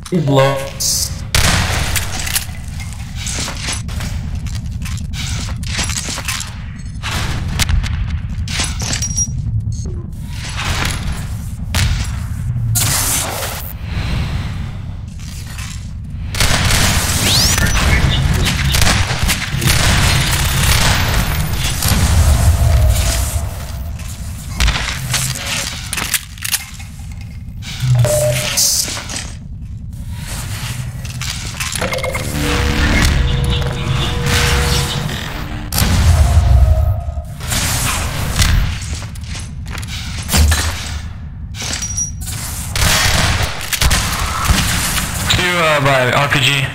He's low. By RPG.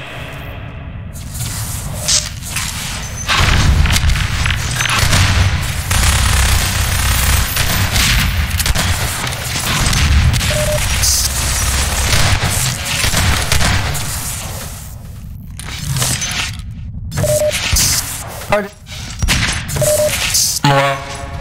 More.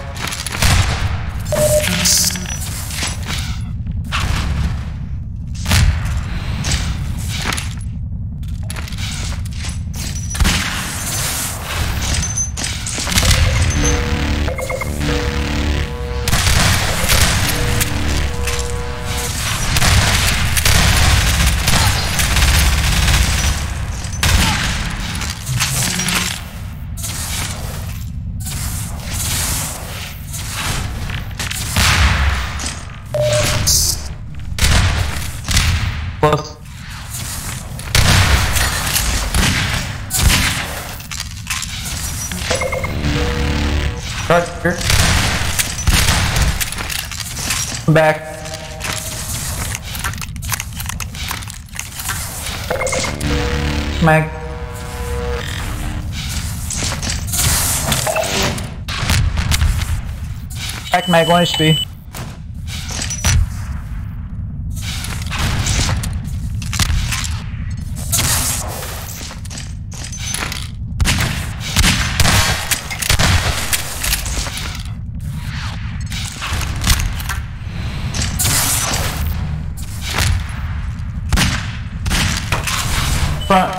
Plus. Roger. Come back. Mag. Back mag 1 HP. Front.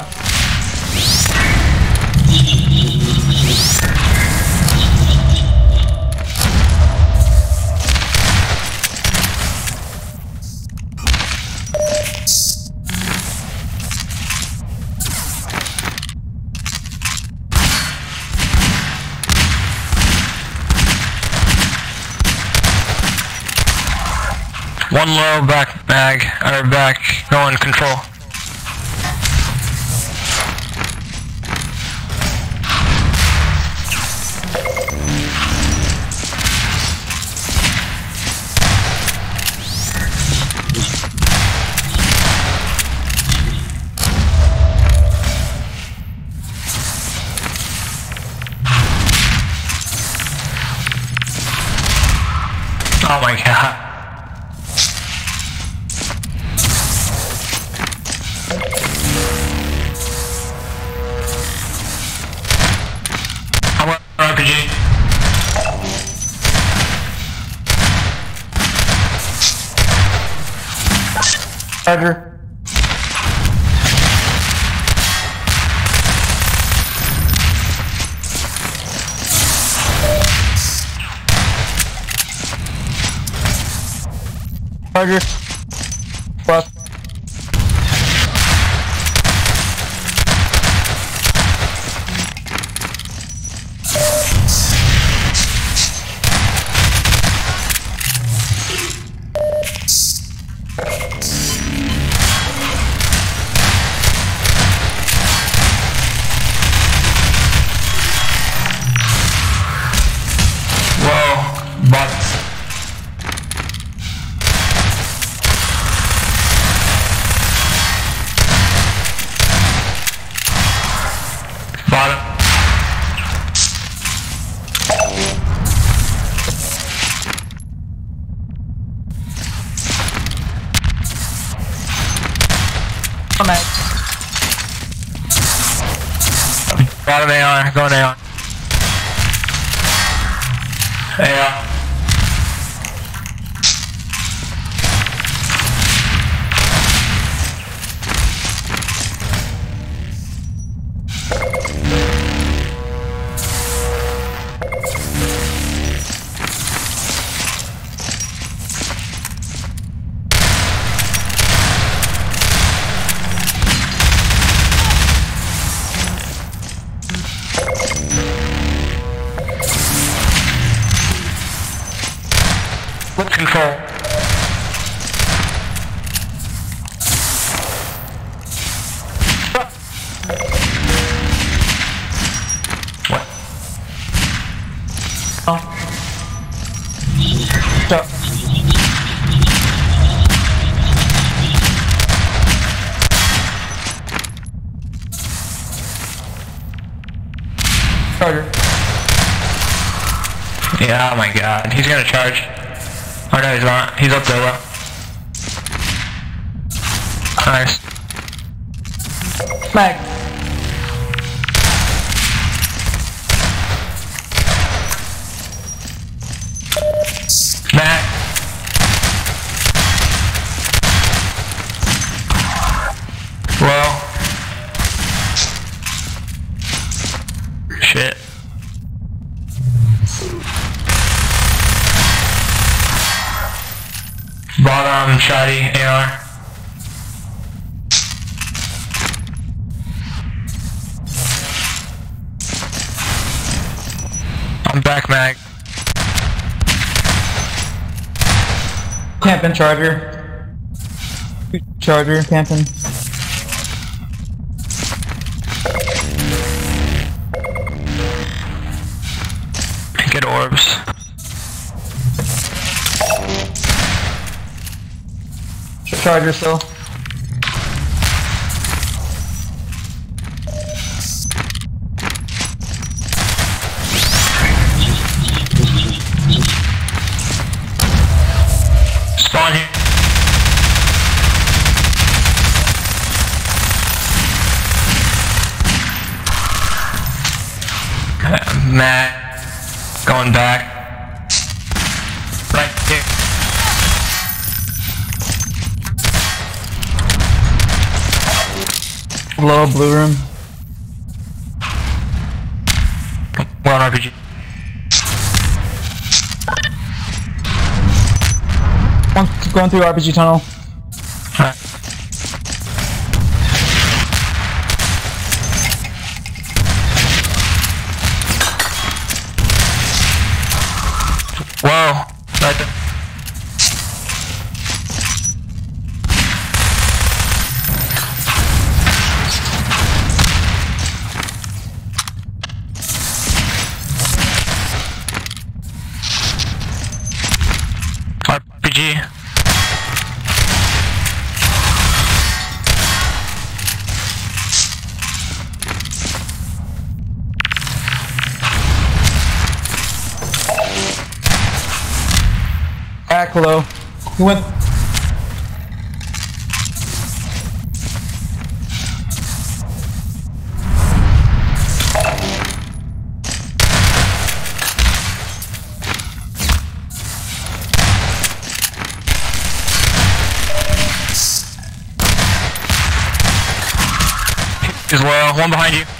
One low back mag, or back going control. Oh my god. I'm on RPG. Roger. Roger. Plus. Whoa, bots. Bottom. Come back. Bottom AR, going AR. AR. With control. What? Oh. Stop. Charger. Yeah, oh my god. He's gonna charge. Oh no, he's not. He's up there though. Nice. Mag. Matt. Well. Shit. Bottom, shoddy, AR. I'm back, mag. Camping charger. Charger, camping. Get orbs. Charger still. Spawn here. Matt. Going back. Right here. Low blue room. We're on RPG. One going through RPG tunnel. Alright. Whoa, right there. RPG. Back low. He went. He's low. One behind you.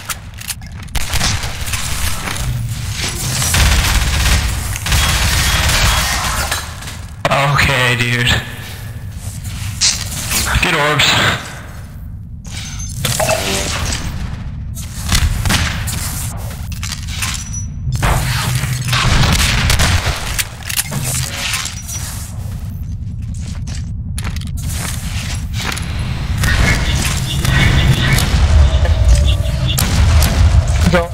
Okay, dude. Get orbs. Go.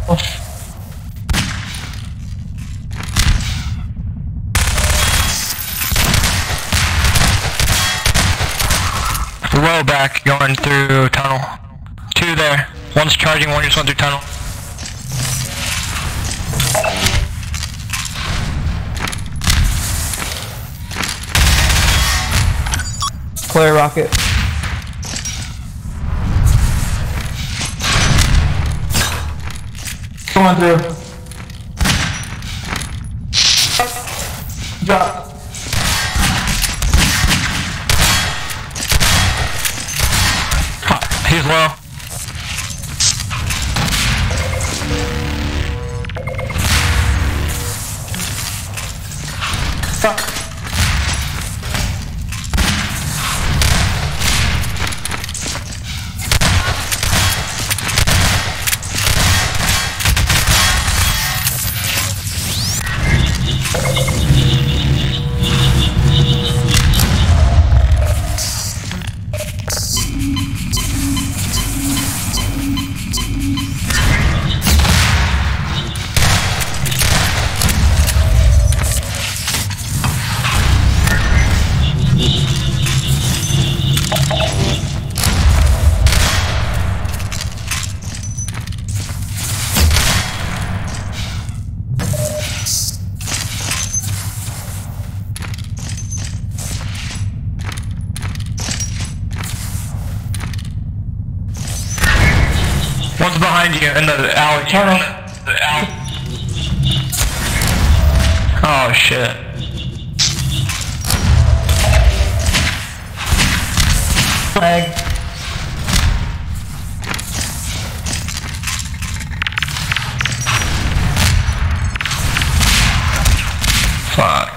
Low back, going through tunnel. Two there. One's charging, one just went through tunnel. Clear rocket. Going through. Drop. He's low. Stop. behind you in the alley. Tunnel. Oh shit. Mag. Fuck.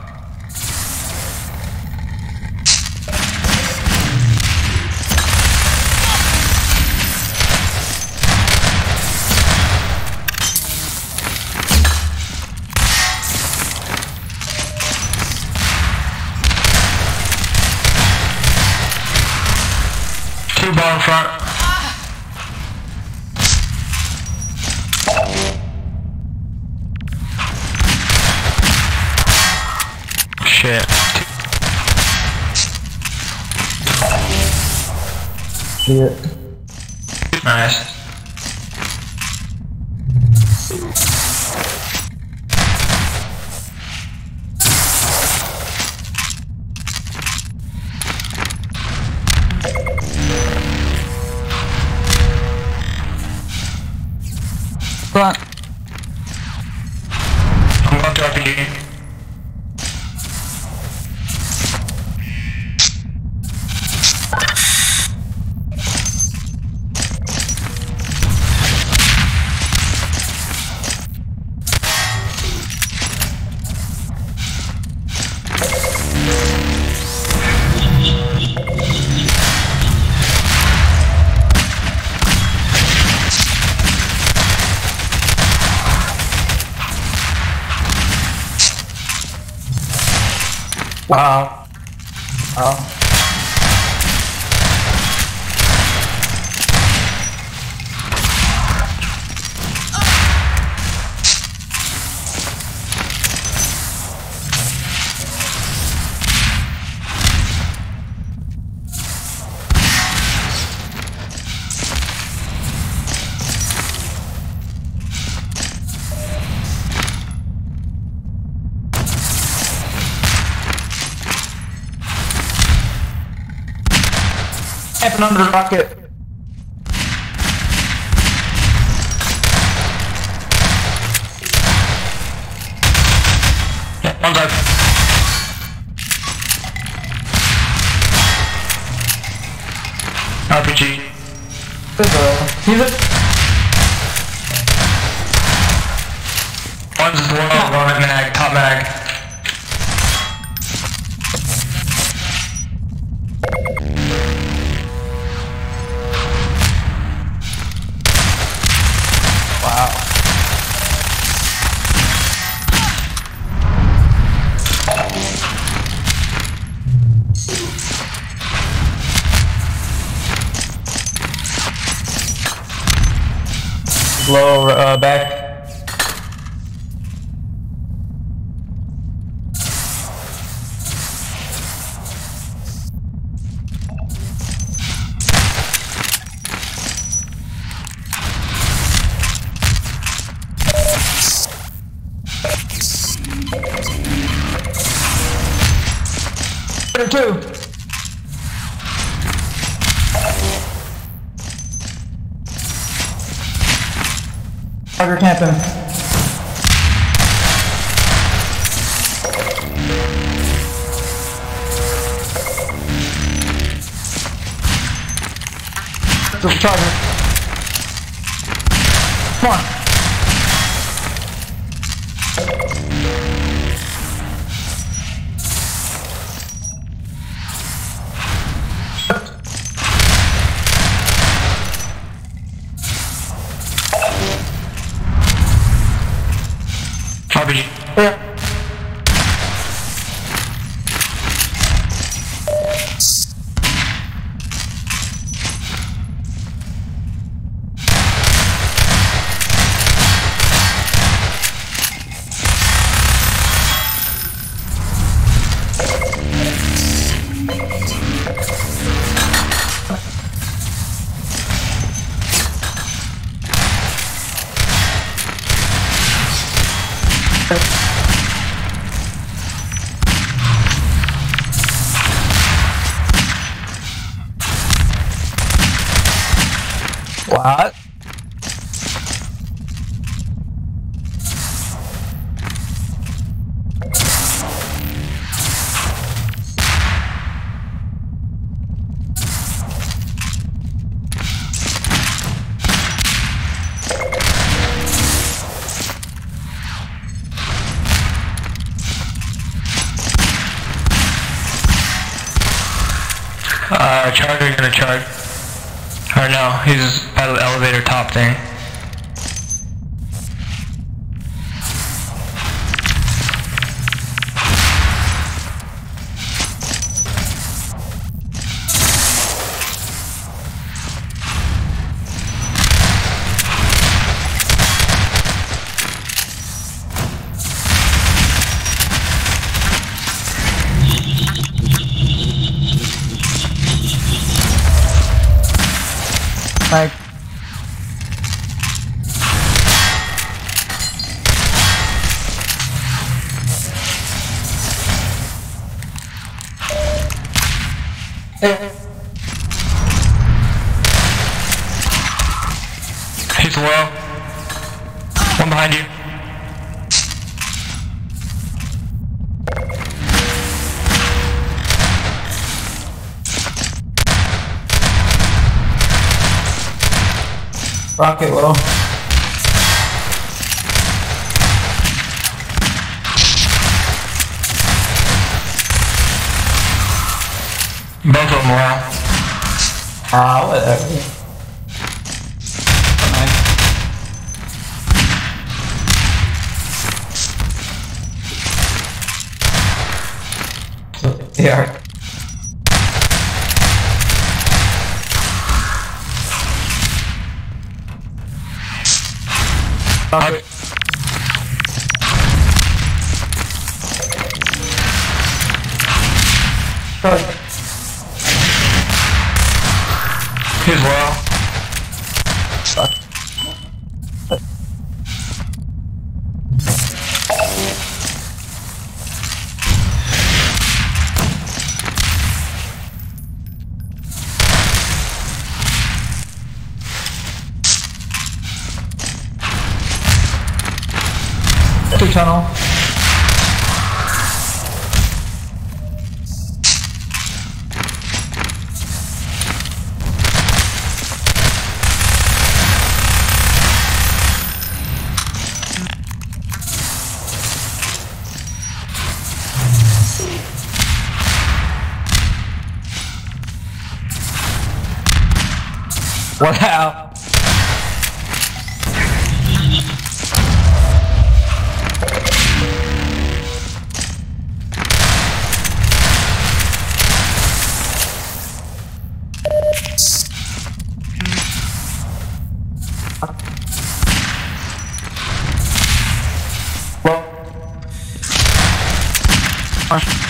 Two bar in front. Shit. Shit. Nice. Front. I'm going to RPG. Wow. Oh. Camping under the rocket. One side. RPG. He's a One's low, going at mag, top mag. wow. Low back. Two. Target camping. Charger. Come on. RPG. Yeah. Charger gonna charge. Or no, he's by the elevator top thing. Like, He's low. One behind you. rocket low. Both of them low. Whatever. Nice. Yeah. Okay. He's low. Fuck. 2 tunnel. Wow. Well,